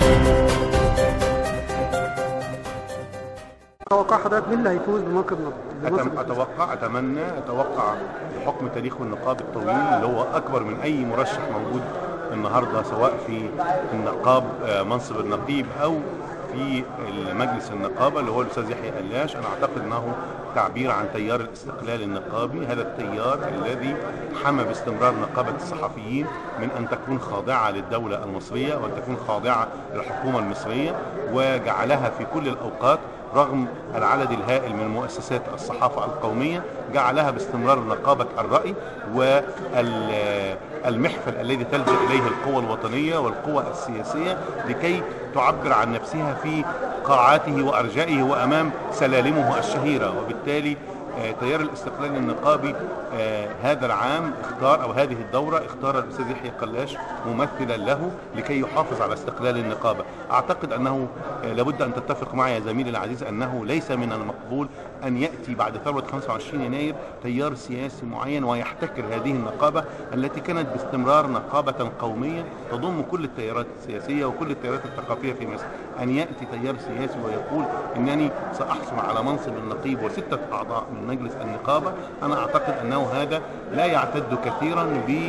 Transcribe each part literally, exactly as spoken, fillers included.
توقع حضرتك مين اللي هيفوز بمنصب النقيب؟ اتوقع اتمنى اتوقع بحكم تاريخ النقاب الطويل اللي هو اكبر من اي مرشح موجود النهارده، سواء في النقاب منصب النقيب او في مجلس النقابه اللي هو الاستاذ يحيى قلاش. انا اعتقد انه تعبير عن تيار الاستقلال النقابي، هذا التيار الذي حمى باستمرار نقابه الصحفيين من ان تكون خاضعه للدوله المصريه وان تكون خاضعه للحكومه المصريه، وجعلها في كل الاوقات رغم العدد الهائل من مؤسسات الصحافة القومية جعلها باستمرار نقابة الرأي والمحفل الذي تلجأ إليه القوى الوطنية والقوى السياسية لكي تعبر عن نفسها في قاعاته وأرجائه وأمام سلالمه الشهيرة. وبالتالي تيار الاستقلال النقابي هذا العام اختار او هذه الدوره اختار الاستاذ يحيى قلاش ممثلا له لكي يحافظ على استقلال النقابه. اعتقد انه لابد ان تتفق معي يا زميلي العزيز انه ليس من المقبول ان ياتي بعد ثوره خمسة وعشرين يناير تيار سياسي معين ويحتكر هذه النقابه التي كانت باستمرار نقابه قوميه تضم كل التيارات السياسيه وكل التيارات الثقافيه في مصر. ان ياتي تيار سياسي ويقول انني ساحصل على منصب النقيب وسته اعضاء من مجلس النقابه، انا اعتقد انه هذا لا يعتد كثيرا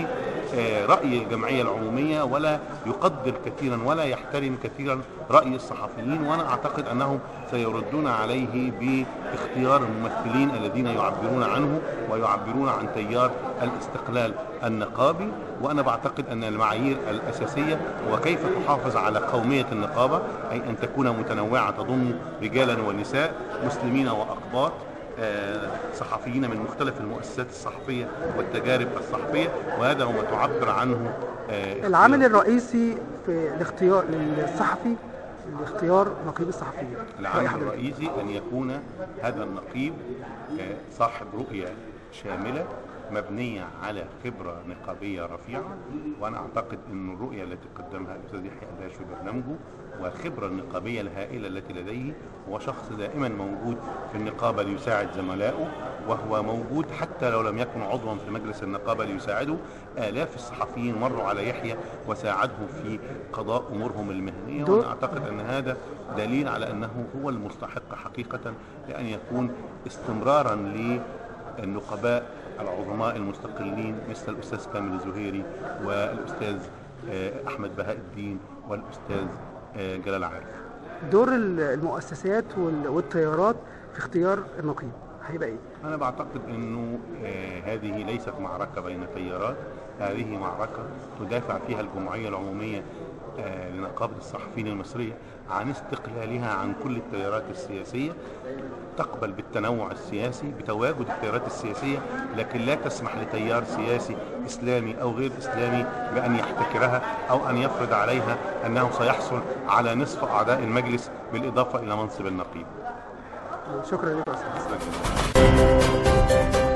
برأي الجمعية العمومية ولا يقدر كثيرا ولا يحترم كثيرا رأي الصحفيين، وانا اعتقد انهم سيردون عليه باختيار الممثلين الذين يعبرون عنه ويعبرون عن تيار الاستقلال النقابي. وانا بعتقد ان المعايير الاساسية وكيف تحافظ على قومية النقابة اي ان تكون متنوعة تضم رجالا ونساء مسلمين واقباط صحفيين من مختلف المؤسسات الصحفية والتجارب الصحفية، وهذا هو ما تعبر عنه العامل الرئيسي في الاختيار للصحفي لاختيار نقيب الصحفيين. العامل الرئيسي أن يكون هذا النقيب صاحب رؤية شاملة مبنية على خبرة نقابية رفيعة، وأنا أعتقد أن الرؤية التي قدمها الأستاذ يحيى قلاش في برنامجه والخبرة النقابية الهائلة التي لديه، هو شخص دائما موجود في النقابة ليساعد زملائه، وهو موجود حتى لو لم يكن عضوا في مجلس النقابة ليساعده. آلاف الصحفيين مروا على يحيى وساعدهم في قضاء أمورهم المهنية، وأنا أعتقد أن هذا دليل على أنه هو المستحق حقيقة لأن يكون استمرارا للنقباء العظماء المستقلين مثل الأستاذ كامل الزهيري والأستاذ أحمد بهاء الدين والأستاذ جلال عارف. دور المؤسسات والتيارات في اختيار النقيب هيبقى ايه؟ أنا بعتقد أنه هذه ليست معركة بين تيارات، هذه معركة تدافع فيها الجمعية العمومية لنقابة الصحفيين المصرية عن استقلالها عن كل التيارات السياسية، تقبل بالتنوع السياسي بتواجد التيارات السياسية، لكن لا تسمح لتيار سياسي إسلامي أو غير إسلامي بأن يحتكرها أو أن يفرض عليها أنه سيحصل على نصف أعضاء المجلس بالإضافة إلى منصب النقيب. شكرا لك يا أستاذ.